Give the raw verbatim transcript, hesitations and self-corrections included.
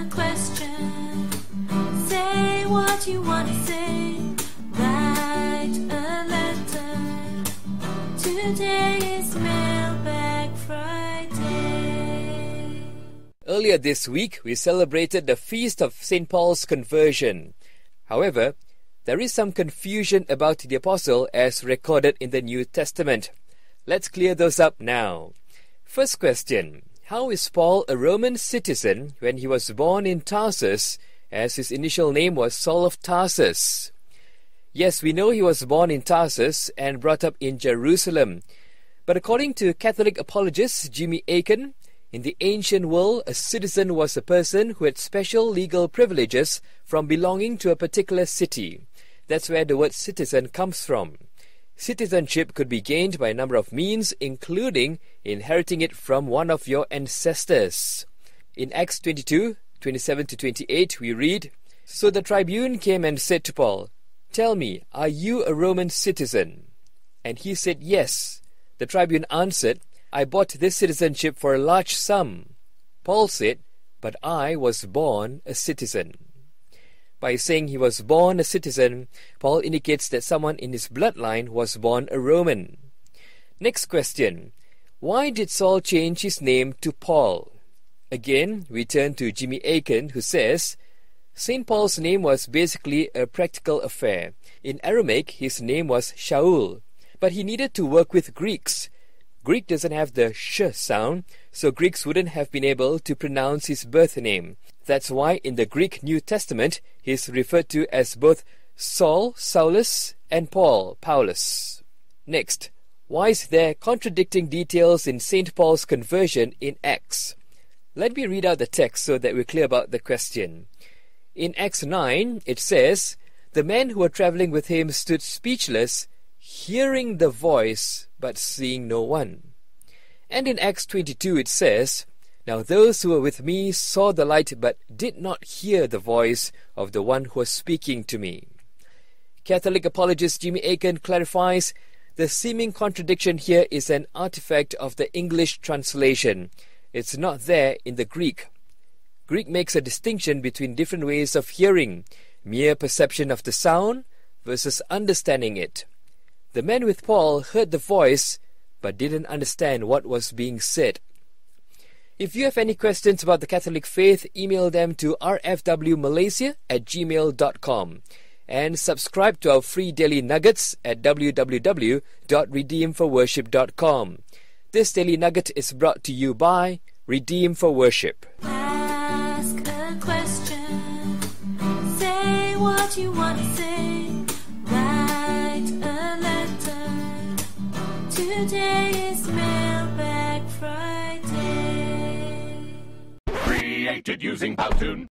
a question. Say what you want to say. Write a letter. Today is Mailbag-Friday. Earlier this week, we celebrated the feast of Saint Paul's conversion. However, there is some confusion about the apostle as recorded in the New Testament. Let's clear those up now. First question. How is Paul a Roman citizen when he was born in Tarsus, as his initial name was Saul of Tarsus? Yes, we know he was born in Tarsus and brought up in Jerusalem. But according to Catholic apologist Jimmy Akin, in the ancient world, a citizen was a person who had special legal privileges from belonging to a particular city. That's where the word citizen comes from. Citizenship could be gained by a number of means, including inheriting it from one of your ancestors. In Acts twenty-two, twenty-seven to twenty-eight, we read, "So the tribune came and said to Paul, 'Tell me, are you a Roman citizen?' And he said, 'Yes.' The tribune answered, 'I bought this citizenship for a large sum.' Paul said, 'But I was born a citizen.'" By saying he was born a citizen, Paul indicates that someone in his bloodline was born a Roman. Next question. Why did Saul change his name to Paul? Again, we turn to Jimmy Akin, who says, Saint Paul's name was basically a practical affair. In Aramaic, his name was Shaul, but he needed to work with Greeks. Greek doesn't have the sh sound, so Greeks wouldn't have been able to pronounce his birth name. That's why in the Greek New Testament, he is referred to as both Saul, Saulus, and Paul, Paulus. Next, why is there contradicting details in Saint Paul's conversion in Acts? Let me read out the text so that we're clear about the question. In Acts nine, it says, "The men who were travelling with him stood speechless, hearing the voice, but seeing no one." And in Acts twenty-two, it says, "Now those who were with me saw the light, but did not hear the voice of the one who was speaking to me." Catholic apologist Jimmy Akin clarifies, the seeming contradiction here is an artifact of the English translation. It's not there in the Greek. Greek makes a distinction between different ways of hearing, mere perception of the sound versus understanding it. The men with Paul heard the voice, but didn't understand what was being said. If you have any questions about the Catholic faith, email them to r f w malaysia at gmail dot com and subscribe to our free daily nuggets at w w w dot redeem for worship dot com. This daily nugget is brought to you by Redeem for Worship. Ask a question. Say what you want to say. Write a letter. Today is Mailbag-Friday. Created using Powtoon.